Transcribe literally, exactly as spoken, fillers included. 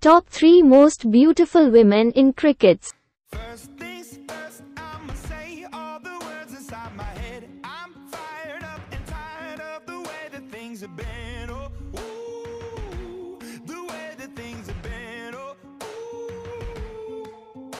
Top three most beautiful women in cricket. First things first, I'ma say all the words inside my head. I'm fired up and tired of the way that things have been.